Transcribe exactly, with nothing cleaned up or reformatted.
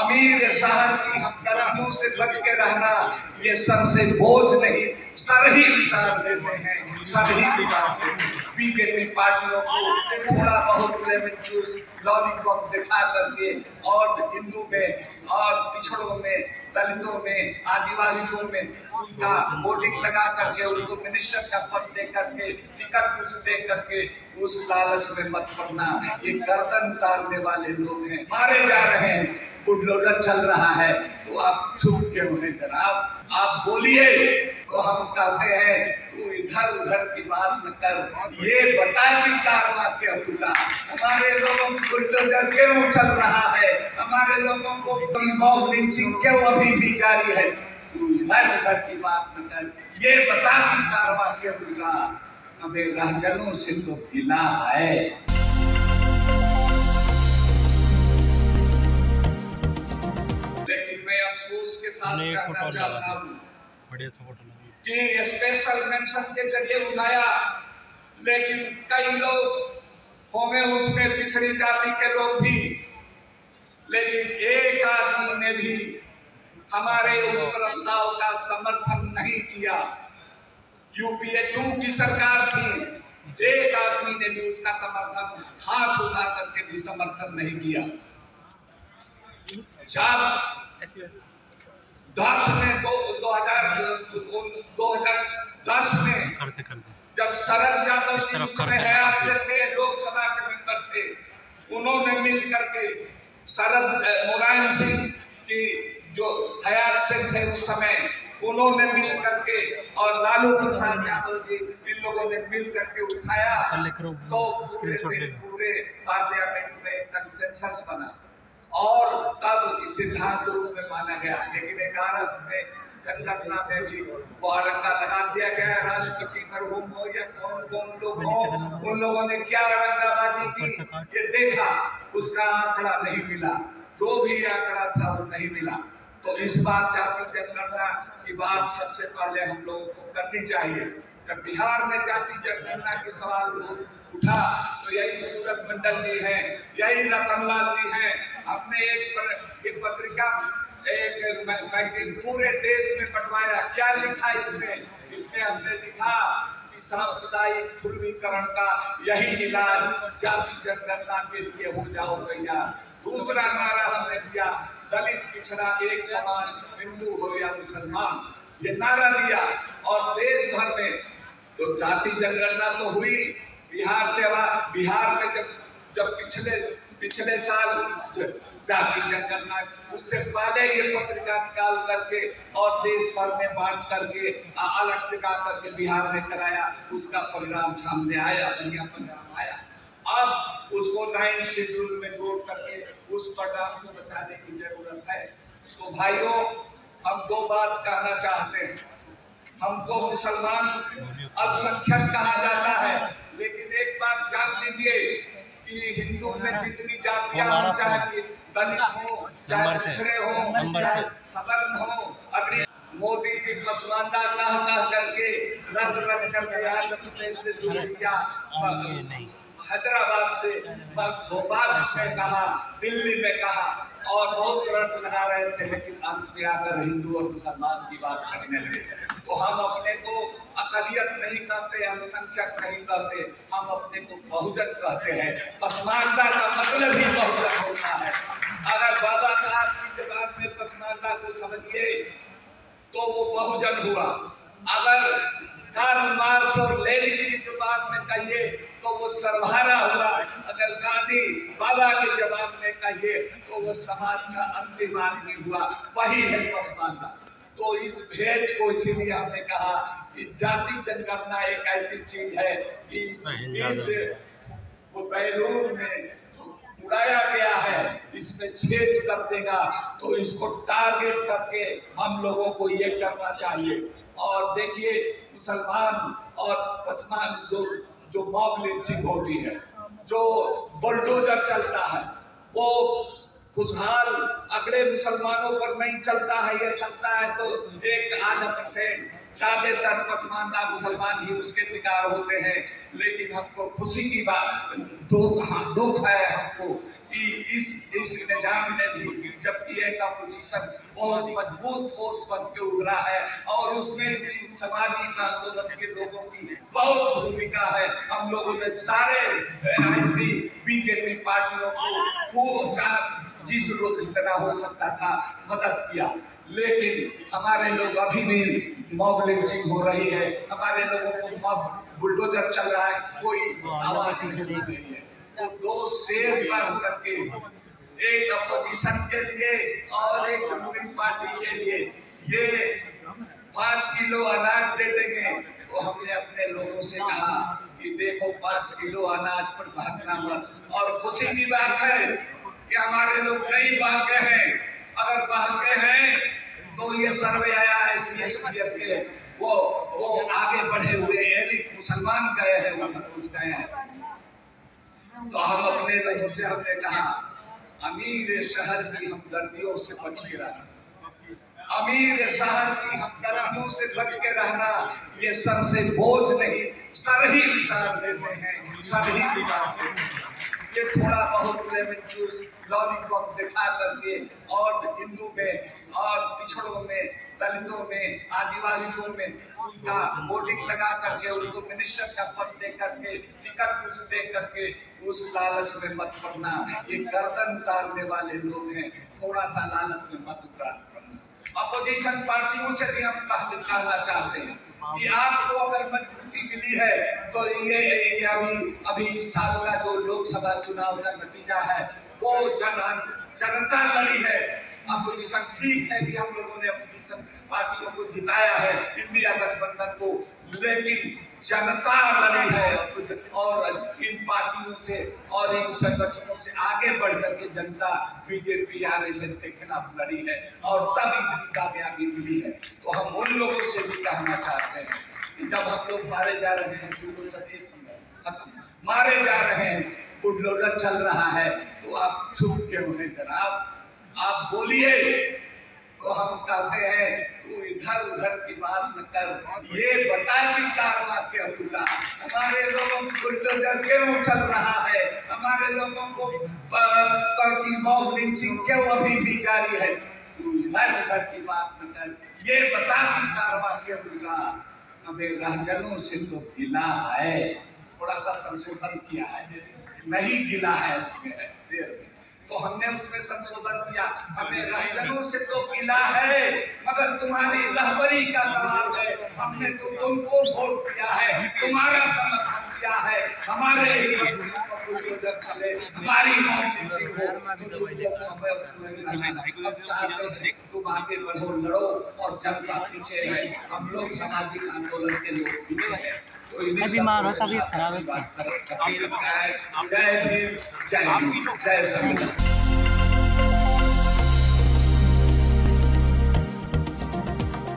अमीर शहर की हमदर्दियों से बच के रहना, ये सर से बोझ नहीं, सर ही उतार देते हैं, सर ही उतार देते हैं। बीजेपी पार्टियों को थोड़ा बहुत लेमन जूस लॉलीपॉप दिखा करके और हिंदू में और पिछड़ों में, दलितों में, आदिवासियों में उनका वोटिंग लगा करके उनको मिनिस्टर का पद दे करके, टिकट कुछ दे करके उस लालच में मत पड़ना। ये गर्दन उतारने वाले लोग हैं, मारे जा रहे हैं, बुलडोजर चल रहा है, तो आप चुप क्यों हैं जनाब? आप बोलिए तो हम कहते हैं तू इधर उधर की बात न कर, ये बता कि कारवा क्या उल्टा। हमारे लोगों को बुलडोजर क्यों चल रहा है, हमारे लोगों को मॉब लिंचिंग क्यों अभी भी जारी है, तू इधर उधर की बात न कर, ये बता कि कारवा क्या उल्टा। हमें रहजनों से तो गिला है। लेकिन मैं अफसोस के साथ कहना चाहता हूँ कि स्पेशल मेंशन के जरिए उठाया, लेकिन कई लोग होंगे उसमें पिछड़ी जाति के लोग भी, लेकिन एक आदमी ने भी हमारे उस प्रस्ताव का समर्थन नहीं किया। यूपीए टू की सरकार थी, एक आदमी ने भी उसका समर्थन, हाथ उठा करके भी समर्थन नहीं किया। जब दस में दो दो हजार दो हजार दस में जब शरद यादव जी उसमें हयात से थे, लोकसभा के मेंबर थे, उन्होंने मिल करके शरद मुलायम सिंह की जो हयात से थे उस समय, उन्होंने मिल करके और लालू प्रसाद यादव जी, इन लोगों ने मिल करके उठाया, तो पूरे पूरे पार्लियामेंट में कंसेंसस बना और तब सिद्धांत रूप में माना गया। लेकिन ग्यारह में जनगणना में भी वो अरंगा लगा दिया गया। राष्ट्रपति मरहूम हो या कौन कौन लोग हो, उन लोगों ने क्या अरंगाबाजी की ये देखा, उसका आंकड़ा नहीं मिला, जो भी आंकड़ा था वो नहीं मिला। तो इस बार जाति जनगणना की बात सबसे पहले हम लोगों को करनी चाहिए। जब बिहार में जाति जनगणना के सवाल उठा तो यही सूरत मंडल जी हैं, यही रतनलाल जी हैं, हमने एक, पर, एक पत्रिका एक मैगजीन पूरे देश में बंटवाया। क्या लिखा इसमें? इसमें हमने लिखा कि सांप्रदायिक ध्रुवीकरण का यही इलाज, जाति जनगणना के लिए हो जाओ तैयार। दूसरा नारा हमने दिया, दलित पिछड़ा एक समान, हिंदू हो या मुसलमान, ये नारा दिया। और देश भर में तो जाति जनगणना तो हुई, बिहार से बिहार में जब जब पिछले पिछले साल जाति जनगणना, उससे पहले ये पत्रिका निकाल करके और देश भर में बांट करके अलग लगा करके बिहार में कराया, उसका परिणाम सामने आया, बढ़िया परिणाम आया। अब उसको नाइन शेड्यूल में जोड़ करके उस परिणाम को बचाने की जरूरत है। तो भाइयों, हम दो बात कहना चाहते हैं। हमको मुसलमान अल्पसंख्यक कहा जाता है, लेकिन एक बात जान लीजिए कि हिंदू में जितनी जातियां हो, चाहे दलित हो, चाहे पिछड़े हो, चाहे सवर्ण हो, अग्नि मोदी जी पसमानदा कह कह करके रट रट करके आंध्र प्रदेश से शुरू किया, हैदराबाद से, भोपाल में कहा, दिल्ली में कहा और बहुत रट लगा रहे थे, लेकिन अंत में आकर हिंदू और मुसलमान की बात करने लगे। तो हम अपने को अकलियत नहीं कहते, हम संख्यक नहीं कहते, हम अपने को बहुजन कहते हैं। पसमानदा का मतलब ही बहुजन होता है। अगर बाबा साहब की जबान में पसमानदा को समझिए तो वो बहुजन हुआ। अगर कार्ल मार्क्स और लेनिन की जबान में कहिए तो वो सर्वहारा हुआ। अगर गांधी बाबा की जबान में कहिए तो वो समाज का अंतिम आदमी हुआ। वही है पसमानदा। तो इस भेद को इसीलिए हमने कहा कि जाति जनगणना एक ऐसी चीज है कि इस, इस वो बैलून में उड़ाया गया है, इसमें छेद कर देगा। तो इसको टारगेट करके हम लोगों को ये करना चाहिए। और देखिए, मुसलमान और पसमान जो जो मॉब लिंचिंग होती है, जो बुलडोजर चलता है, वो खुशहाल अगले मुसलमानों पर नहीं चलता है। ये चलता है तो एक आधा परसेंट, ज्यादातर पसमानदा मुसलमान ही उसके शिकार होते हैं। लेकिन हमको खुशी की बात, दुख हाँ दुख है हमको कि इस इस निजाम ने भी जबकि एक अपोजिशन बहुत मजबूत फोर्स बन के उभरा है और उसमें इस समाजी आंदोलन के लोगों की बहुत भूमिका है। हम लोगों ने सारे एंटी बीजेपी पार्टियों को खूब जिस रोज जितना हो सकता था मदद किया, लेकिन हमारे लोग अभी भी मॉब लिंचिंग हो रही है, हमारे लोगों को मॉब बुलडोजर चल रहा है, कोई आवाज नहीं रही है। तो दो शेर पर करके एक अपोजिशन के लिए और एक रूलिंग पार्टी के लिए ये पाँच किलो अनाज दे देंगे। तो हमने अपने लोगों से कहा कि देखो पाँच किलो अनाज पर भागना मत। और खुशी की बात है कि हमारे लोग नहीं भाग गए हैं। अगर भाग गए हैं तो ये सर्वे आया एस सी एस टी के, वो वो आगे बढ़े हुए एलिट मुसलमान गए हैं, वो कुछ गए हैं। तो हम अपने लोगों से हमने कहा अमीर शहर की हमदर्दियों से बच के रहना, अमीर शहर की हमदर्दियों से बच के रहना। ये सर से बोझ नहीं, सर ही उतार देते हैं, सर ही उतार देते हैं। ये थोड़ा बहुत लेमन जूस लॉलीपॉप दिखा करके और हिंदू में और पिछड़ों में, दलितों में, आदिवासियों में उनका वोटिंग लगा करके उनको मिनिस्टर का पद दे करके टिकट कुछ दे करके उस लालच में मत पड़ना। ये गर्दन उतारने वाले लोग हैं, थोड़ा सा लालच में मत उतार पड़ना। अपोजिशन पार्टियों से भी हम कहना चाहते हैं कि आपको अगर मजबूती मिली है तो ये, ये अभी अभी इस साल का जो लोकसभा चुनाव का नतीजा है वो जन जनता लड़ी है। अपोजिशन ठीक है कि हम लोगों ने अपोजिशन पार्टियों को जिताया है, इंडिया गठबंधन को, लेकिन जनता लड़ी है और इन पार्टियों से और इन संगठनों से आगे बढ़ करके जनता बीजेपी आर एस एस के खिलाफ लड़ी है और तब इतनी कामयाबी मिली है। तो हम उन लोगों से भी कहना चाहते हैं कि जब हम लोग मारे जा रहे हैं, खत्म मारे जा रहे हैं, बुलडोजर चल रहा है, तो आप चुप क्यों हैं जनाब? आप बोलिए। तो हम कहते हैं तू इधर उधर की बात न कर, ये बता कि कारवा क्या टूटा, हमारे लोगों को बुलडोजर क्यों चल रहा है, हमारे लोगों को मॉब लिंचिंग क्यों अभी भी जारी है। तू इधर उधर की बात न कर, ये बता कि कारवा क्यों टूटा। हमें रहजनों से तो गिला है, थोड़ा सा संशोधन किया है, नहीं गिला है उसमें शेर में, तो हमने उसमें संशोधन किया। हमें रहजनों से तो गिला है, मगर तुम्हारी रहबरी का सवाल है। हमने तो तुमको वोट किया है, तुम्हारा समर्थन किया है, हमारे चले, हमारी मौत हो तो तुम लोग समय नहीं। अब चाहते हैं तुम आगे बढ़ो, लड़ो और जनता पीछे है, हम लोग सामाजिक आंदोलन के लोग पीछे है। तो बीमार हो तबीयत खराब है। जय भीम, जय हिंद, जय संविधान।